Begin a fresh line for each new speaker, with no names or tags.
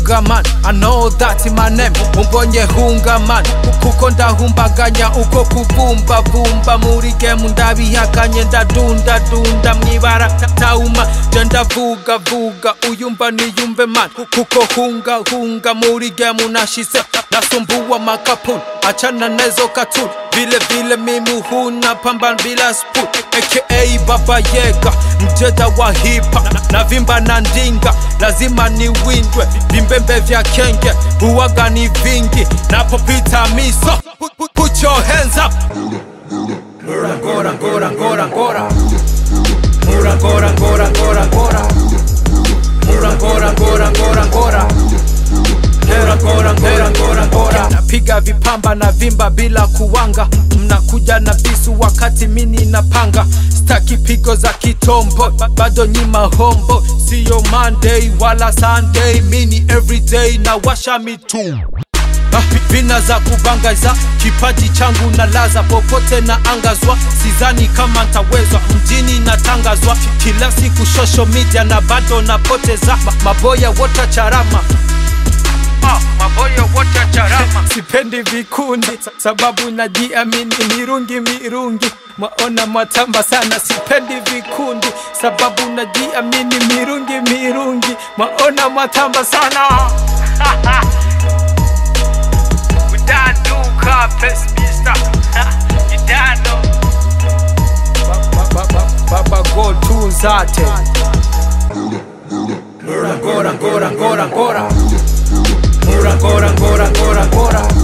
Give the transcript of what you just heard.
hunga man, I know that's my name. Umbonye hunga man, kuko ndahumbaganya uko kubumba bumba. Muri game ndabihakanye ndadunda dunda mwibara tauma jenda vuga vuga uyumva niyumve man. Kuko hunga hunga muri game nashise nasumbuwa makapun achana nezo katun. Vile vile mimi huna pamban bila spoon, aka Baba Yega mjeda wa hipa na vimba na ndinga lazima ni windwe. Vimbembe vya kenge huwaga ni vingi napopita miso. Put your hands up. Ngora ngora ngora ngora ngora. Ngora ngora ngora ngora ngora. Ngora ngora ngora ngora ngora. Ngora ngora ngora ngora ngora. Napiga vipamba na vimba bila kuwanga. Mnakuja na visu wakati mini napanga. Staki pigo za kitombo bado nyima hombo. Siyo Monday wala Sunday, mini everyday na washa mitu. Vina za kubangaiza kipaji changu na laza popote na angazwa. Sizani kama ntawezwa mjini natangazwa kila siku social media na bado napoteza. Maboya wote charama, maboya wote charama. Sipendi vikundi sababu najiamini. Mirungi mirungi maona matamba sana. Sipendi vikundi sababu najiamini. Mirungi mirungi maona matamba sana. Baba go tunzate. Ngora ngora ngora ngora ngora. Ngora ngora ngora ngora ngora.